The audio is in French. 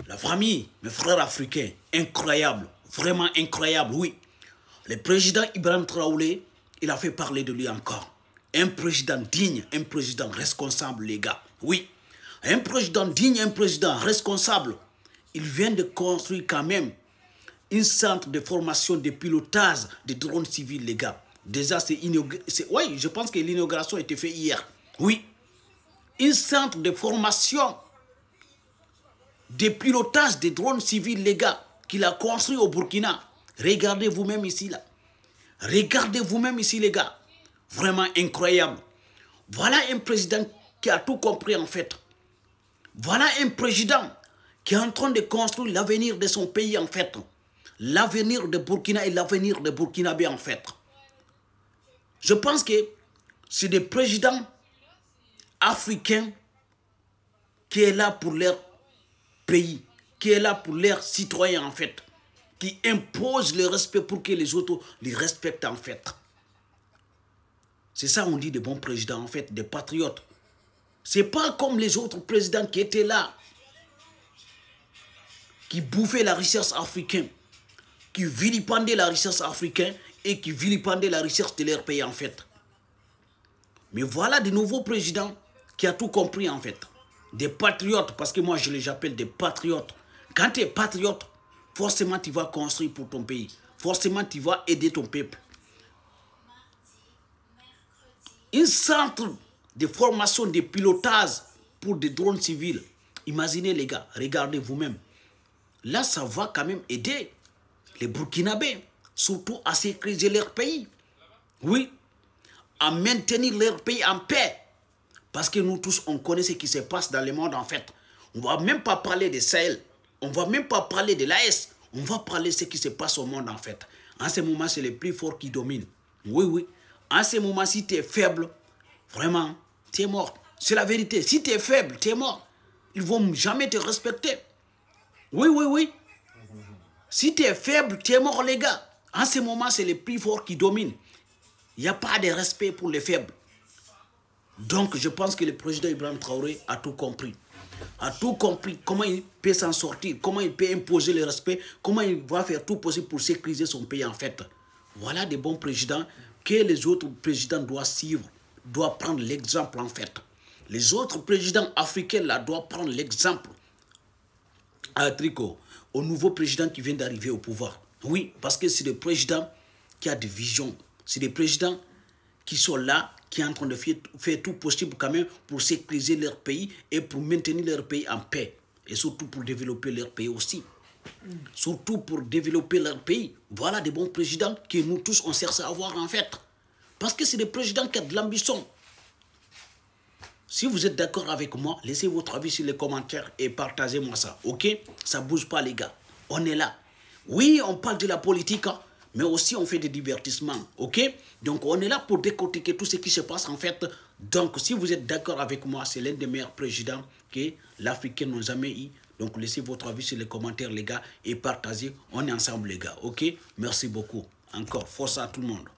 La famille, mes frères africains, incroyable, vraiment incroyable, oui. Le président Ibrahim Traoré, il a fait parler de lui encore. Un président digne, un président responsable, les gars. Oui, un président digne, un président responsable. Il vient de construire quand même un centre de formation de pilotage de drones civils, les gars. Déjà, oui, je pense que l'inauguration a été faite hier. Oui, un centre de formation de pilotage de drones civils, les gars, qu'il a construit au Burkina. Regardez vous-même ici, là. Regardez vous-même ici, les gars. Vraiment incroyable. Voilà un président qui a tout compris, en fait. Voilà un président qui est en train de construire l'avenir de son pays, en fait. L'avenir de Burkina et l'avenir de Burkinabé, en fait. Je pense que c'est des présidents africains qui est là pour leur pays, qui est là pour leurs citoyens, en fait, qui imposent le respect pour que les autres les respectent, en fait. C'est ça on dit des bons présidents, en fait, des patriotes. C'est pas comme les autres présidents qui étaient là, qui bouffaient la richesse africaine, qui vilipendaient la richesse africaine et qui vilipendaient la richesse de leur pays, en fait. Mais voilà de nouveaux présidents qui ont tout compris, en fait. Des patriotes, parce que moi je les appelle des patriotes. Quand tu es patriote, forcément tu vas construire pour ton pays. Forcément tu vas aider ton peuple. Un centre de formation de pilotage pour des drones civils. Imaginez les gars, regardez vous-même. Là ça va quand même aider les Burkinabés, surtout à sécuriser leur pays. Oui, à maintenir leur pays en paix. Parce que nous tous, on connaît ce qui se passe dans le monde, en fait. On ne va même pas parler de Sahel. On ne va même pas parler de l'AS. On va parler de ce qui se passe au monde, en fait. En ce moment, c'est les plus forts qui dominent. Oui, oui. En ce moment, si tu es faible, vraiment, tu es mort. C'est la vérité. Si tu es faible, tu es mort. Ils ne vont jamais te respecter. Oui, oui, oui. Si tu es faible, tu es mort, les gars. En ce moment, c'est les plus forts qui dominent. Il n'y a pas de respect pour les faibles. Donc, je pense que le président Ibrahim Traoré a tout compris. A tout compris comment il peut s'en sortir, comment il peut imposer le respect, comment il va faire tout possible pour sécuriser son pays, en fait. Voilà des bons présidents que les autres présidents doivent suivre, doivent prendre l'exemple, en fait. Les autres présidents africains, là, doivent prendre l'exemple à Tricot, au nouveau président qui vient d'arriver au pouvoir. Oui, parce que c'est des présidents qui ont des visions. C'est des présidents qui sont là, qui sont en train de faire tout possible quand même pour sécuriser leur pays et pour maintenir leur pays en paix. Et surtout pour développer leur pays aussi. Surtout pour développer leur pays. Voilà des bons présidents que nous tous on cherche à avoir, en fait. Parce que c'est des présidents qui ont de l'ambition. Si vous êtes d'accord avec moi, laissez votre avis sur les commentaires et partagez-moi ça. Ok? Ça ne bouge pas, les gars. On est là. Oui, on parle de la politique, hein, mais aussi on fait des divertissements. Ok? Donc on est là pour décortiquer tout ce qui se passe, en fait. Donc si vous êtes d'accord avec moi, c'est l'un des meilleurs présidents que l'Africain n'a jamais eu. Donc laissez votre avis sur les commentaires, les gars, et partagez. On est ensemble, les gars. Ok? Merci beaucoup. Encore, force à tout le monde.